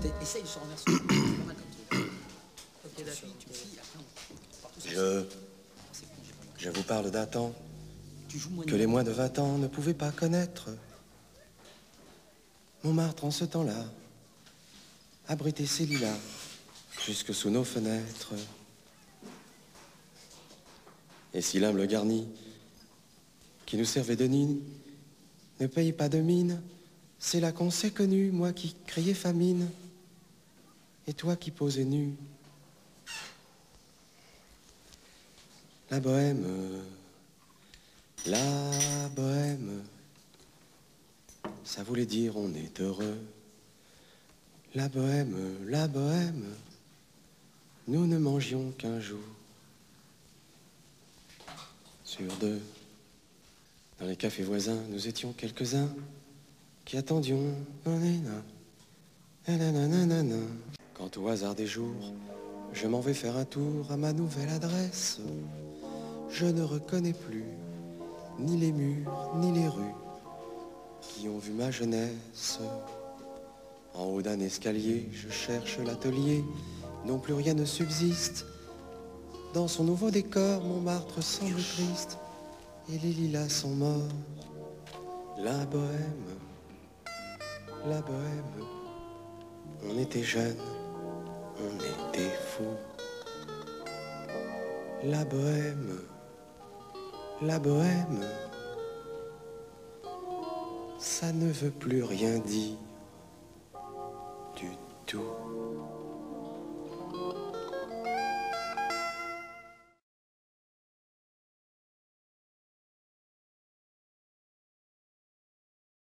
Essaye sur renverser. C'est pas mal comme truc. Ok, d'accord. Tu me suis, après on part tous ensemble. Je vous parle d'un temps Tu joues moins que les moins de 20 ans ne pouvaient pas connaître. Montmartre en ce temps-là abritait ses lilas jusque sous nos fenêtres. Et si l'humble garni qui nous servait de nid ne paye pas de mine, c'est là qu'on s'est connu, moi qui criais famine et toi qui posais nu. La bohème, la bohème, ça voulait dire on est heureux. La bohème, nous ne mangions qu'un jour sur deux. Dans les cafés voisins, nous étions quelques-uns qui attendions. Quand au hasard des jours, je m'en vais faire un tour à ma nouvelle adresse, je ne reconnais plus ni les murs, ni les rues qui ont vu ma jeunesse. En haut d'un escalier, je cherche l'atelier, non plus rien ne subsiste. Dans son nouveau décor, Montmartre semble triste, et les lilas sont morts. La bohème, on était jeunes, on était fous. La bohème, ça ne veut plus rien dire du tout.